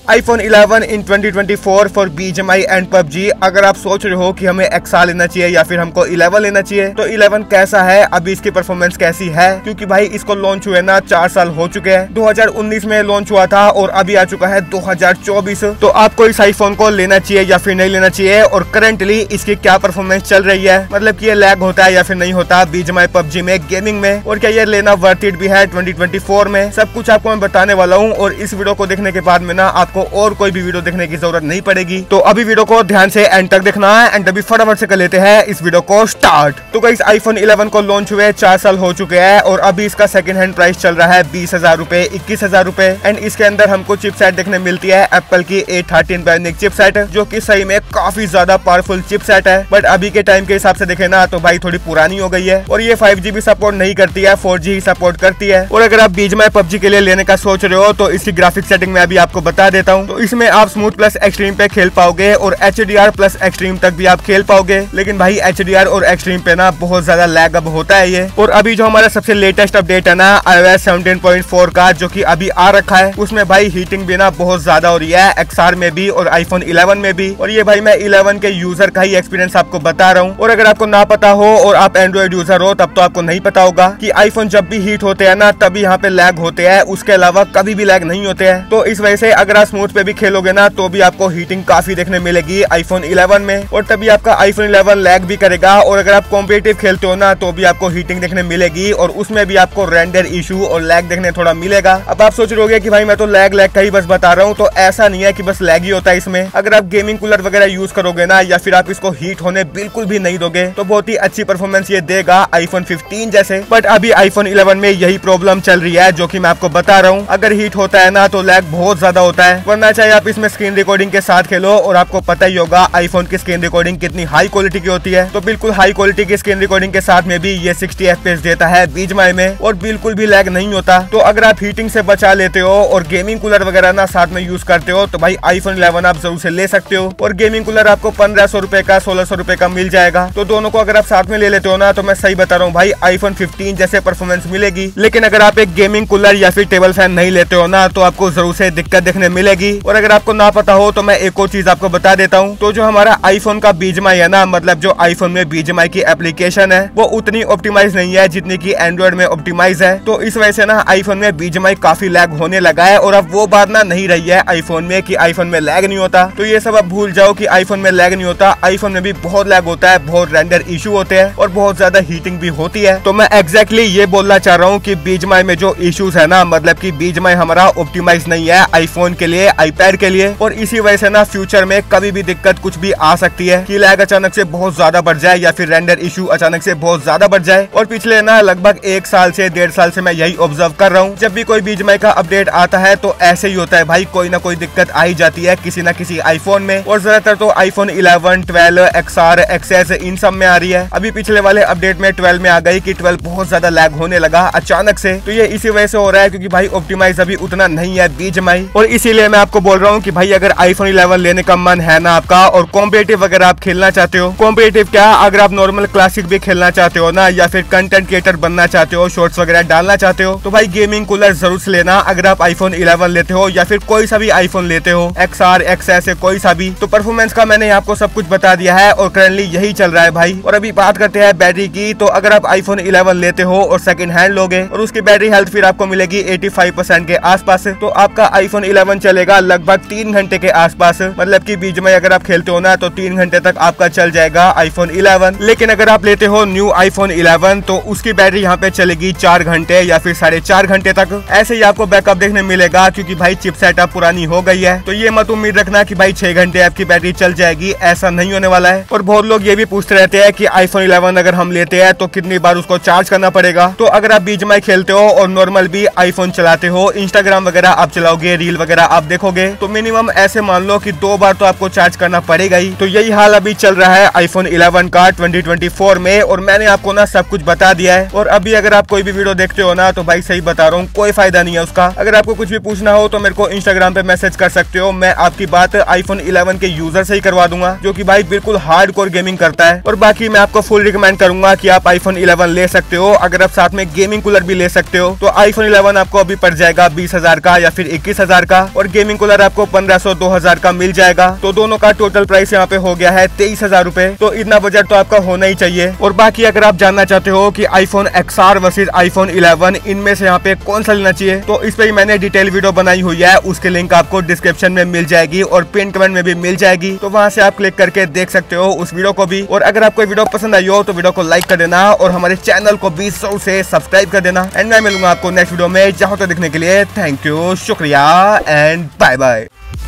iPhone 11 in 2024 for BGMI and PUBG। अगर आप सोच रहे हो कि हमें XR लेना चाहिए या फिर हमको 11 लेना चाहिए, तो 11 कैसा है, अभी इसकी परफॉर्मेंस कैसी है, क्योंकि भाई इसको लॉन्च हुए ना 4 साल हो चुके हैं। 2019 में लॉन्च हुआ था और अभी आ चुका है 2024। तो आपको इस आईफोन को लेना चाहिए या फिर नहीं लेना चाहिए, और करंटली इसकी क्या परफॉर्मेंस चल रही है, मतलब कि ये लैग होता है या फिर नहीं होता BGMI PUBG में, गेमिंग में, और क्या ये लेना वर्थ इट भी है 2024 में, सब कुछ आपको मैं बताने वाला हूँ। और इस वीडियो को देखने के बाद में ना आपको और कोई भी वीडियो देखने की जरूरत नहीं पड़ेगी। तो अभी वीडियो को ध्यान से एंड तक देखना है, एंड अभी फटाफट से कर लेते हैं इस वीडियो को स्टार्ट। तो गाइस iPhone 11 को लॉन्च हुए 4 साल हो चुके हैं और अभी इसका सेकंड हैंड प्राइस चल रहा है 20,000 रुपए, 21,000 रुपए। एंड इसके अंदर हमको चिपसेट देखने मिलती है एप्पल की A13 बायोनिक चिपसेट, जो कि सही में काफी ज्यादा पावरफुल चिपसेट है, बट अभी के टाइम के हिसाब से देखे ना तो भाई थोड़ी पुरानी हो गई है। और ये 5G भी सपोर्ट नहीं करती है, 4G ही सपोर्ट करती है। और अगर आप BGMI PUBG के लिए लेने का सोच रहे हो तो इसकी ग्राफिक सेटिंग में अभी आपको बता देता हूँ। तो इसमें आप स्मूथ प्लस एक्सट्रीम पे खेल पाओगे और HDR प्लस एक्सट्रीम तक भी आप खेल पाओगे, लेकिन भाई HDR और एक्सट्रीम पे ना बहुत ज्यादा लैग अब होता है ये। और अभी जो हमारा सबसे लेटेस्ट अपडेट है ना iOS 17.4 का, जो कि अभी आ रखा है, उसमें भाई हीटिंग भी ना बहुत ज्यादा हो रही है XR में भी और iPhone 11 में भी। और ये भाई मैं 11 के यूजर का ही एक्सपीरियंस आपको बता रहा हूँ। और अगर आपको ना पता हो और आप एंड्रॉइड यूजर हो तब तो आपको नहीं पता होगा कि आईफोन जब भी हीट होते हैं ना तभी यहाँ पे लैग होते हैं, उसके अलावा कभी भी लैग नहीं होते हैं। तो इस वजह से अगर आप स्मूथ पे भी खेलोगे ना तो भी आपको हीटिंग काफी देखने मिलेगी iPhone 11 में, और तभी आपका iPhone 11 लैग भी करेगा। और अगर आप कॉम्पिटिटिव खेलते हो ना तो भी आपको हीटिंग देखने मिलेगी और उसमें भी आपको रेंडर इशू और लैग देखने थोड़ा मिलेगा। अब आप सोच रहे हो कि भाई मैं तो लैग का ही बस बता रहा हूँ, तो ऐसा नहीं है कि बस लैग ही होता है इसमें। अगर आप गेमिंग कूलर वगैरह यूज करोगे ना या फिर आप इसको हीट होने बिल्कुल भी नहीं दोगे तो बहुत ही अच्छी परफॉर्मेंस ये देगा iPhone 15 जैसे। बट अभी iPhone 11 में यही प्रॉब्लम चल रही है जो कि मैं आपको बता रहा हूँ। अगर हीट होता है ना तो लैग बहुत ज्यादा होता है, वरना चाहे आप इसमें स्क्रीन रिकॉर्डिंग के साथ खेलो, और आपको पता ही होगा आईफोन की स्क्रीन रिकॉर्डिंग कितनी हाई क्वालिटी की होती है। तो बिल्कुल हाई क्वालिटी की स्क्रीन रिकॉर्डिंग के साथ में भी ये 60 FPS देता है BGMI में और बिल्कुल भी लैग नहीं होता। तो अगर आप हीटिंग से बचा लेते हो और गेमिंग कूलर वगैरह ना साथ में यूज करते हो तो भाई iPhone 11 आप जरूर से ले सकते हो। और गेमिंग कूलर आपको 1500 रुपए का 1600 रुपए का मिल जाएगा। तो दोनों को अगर आप साथ में ले लेते हो ना तो मैं सही बता रहा हूँ भाई iPhone 15 जैसे परफॉर्मेंस मिलेगी। लेकिन अगर आप एक गेमिंग कूलर या फिर टेबल फैन नहीं लेते हो ना तो आपको जरूर से दिक्कत देखने मिलेगी। और अगर आपको ना पता हो तो मैं एक और चीज आपको बता देता हूँ। तो जो हमारा आईफोन का BGMI है ना, मतलब जो आईफोन में BGMI की एप्लीकेशन है वो उतनी ऑप्टिमाइज नहीं है जितनी की एंड्रॉइड में ऑप्टिमाइज है। तो इस वजह से ना आईफोन में BGMI काफी लैग होने लगा है। और अब वो बात ना नहीं रही है आईफोन में कि आईफोन में लैग नहीं होता। तो ये सब अब भूल जाओ कि आईफोन में लैग नहीं होता, आईफोन में भी बहुत लैग होता है, बहुत रेंडर इशू होते हैं और बहुत ज्यादा हीटिंग भी होती है। तो मैं एग्जैक्टली ये बोलना चाह रहा हूँ कि BGMI में जो इश्यूज है ना, मतलब कि BGMI हमारा ऑप्टिमाइज नहीं है आईफोन के लिए, आईपैड के लिए, और इसी वजह से ना फ्यूचर में कभी भी दिक्कत कुछ भी आ सकती है कि लैग अचानक से बहुत ज्यादा बढ़ जाए या फिर रेंडर इशू अचानक से बहुत ज्यादा बढ़ जाए। और पिछले ना लगभग 1 साल से 1.5 साल से मैं यही ऑब्जर्व कर रहा हूँ। जब भी कोई BGMI का अपडेट आता है तो ऐसे ही होता है भाई, कोई ना कोई दिक्कत आ ही जाती है किसी ना किसी आईफोन में। और ज्यादातर तो iPhone 11, 12, XR, XS इन सब में आ रही है। अभी पिछले वाले अपडेट में 12 में आ गई कि 12 बहुत ज्यादा लैग होने लगा अचानक से। तो ये इसी वजह से हो रहा है क्योंकि भाई ऑप्टिमाइज अभी उतना नहीं है BGMI। और इसीलिए मैं आपको बोल रहा हूँ कि भाई अगर iPhone 11 लेने का मन है ना आपका और कॉम्पिटिटिव अगर आप खेलना चाहते हो, कॉम्पिटिटिव क्या, अगर आप नॉर्मल क्लासिक भी खेलना चाहते हो ना या फिर कंटेंट क्रिएटर बनना चाहते हो, शॉर्ट्स वगैरह डालना चाहते हो, तो भाई गेमिंग कूलर जरूर से लेना। अगर आप iPhone 11 लेते हो या फिर कोई सा भी iPhone लेते हो, XR, XS कोई सा भी, तो परफॉर्मेंस का मैंने आपको सब कुछ बता दिया है और करंटली यही चल रहा है भाई। और अभी बात करते हैं बैटरी की। तो अगर आप iPhone 11 लेते हो और सेकंड हैंड लोगे और उसकी बैटरी हेल्थ फिर आपको मिलेगी 85% के आसपास, तो आपका iPhone 11 चलेगा लगभग 3 घंटे के आसपास। मतलब कि BGMI अगर आप खेलते हो ना तो 3 घंटे तक आपका चल जाएगा iPhone 11। लेकिन अगर आप लेते हो न्यू iPhone 11 तो उसकी बैटरी यहाँ पे चलेगी 4 घंटे या फिर 4.5 घंटे तक। ऐसे ही आपको बैकअप देखने मिलेगा क्योंकि भाई चिपसेट अब पुरानी हो गई है। तो ये मत उम्मीद रखना कि भाई 6 घंटे आपकी बैटरी चल जाएगी, ऐसा नहीं होने वाला है। और बहुत लोग ये भी पूछते रहते हैं कि iPhone 11 अगर हम लेते हैं तो कितनी बार उसको चार्ज करना पड़ेगा। तो अगर आप BGMI खेलते हो और नॉर्मल भी iPhone चलाते हो, इंस्टाग्राम वगैरह आप चलाओगे, रील वगैरह आप देखोगे, तो मिनिमम ऐसे मान लो कि 2 बार तो आपको चार्ज करना पड़ेगा ही। तो यही हाल अभी चल रहा है iPhone 11 का 2024 में। और मैंने आपको ना सब कुछ बता दिया है। और अभी अगर आप कोई भी वीडियो देखते हो ना तो भाई सही बता रहा हूँ, कोई फायदा नहीं है उसका। अगर आपको कुछ भी पूछना हो तो मेरे को इंस्टाग्राम पे मैसेज कर सकते हो, मैं आपकी बात iPhone 11 के यूजर से ही करवा दूंगा जो कि भाई बिल्कुल हार्डकोर गेमिंग करता है। और बाकी मैं आपको फुल रिकमेंड करूंगा कि आप iPhone 11 ले सकते हो। अगर आप साथ में गेमिंग कूलर भी ले सकते हो तो iPhone 11 आपको अभी पड़ जाएगा 20,000 का या फिर 21,000 का। और गेमिंग कूलर आपको 1500-2000 का मिल जाएगा। तो दोनों का टोटल प्राइस यहाँ पे हो गया है 23,000 रूपए। तो इतना बजट तो आपका होना ही चाहिए। और बाकी अगर आप जानना चाहते हो कि iPhone XR वर्सेस iPhone 11 इनमें से यहाँ पे कौन सा लेना चाहिए, तो इस पे ही मैंने डिटेल वीडियो बनाई हुई है, उसके लिंक आपको डिस्क्रिप्शन में मिल जाएगी और पिन कमेंट में भी मिल जाएगी। तो वहां से आप क्लिक करके देख सकते हो उस वीडियो को भी। और अगर आपको वीडियो पसंद आई हो तो वीडियो को लाइक कर देना और हमारे चैनल को भी 100 से सब्सक्राइब कर देना। एंड मैं मिलूंगा आपको नेक्स्ट वीडियो में। जहां तक देखने के लिए थैंक यू, शुक्रिया एंड बाय बाय।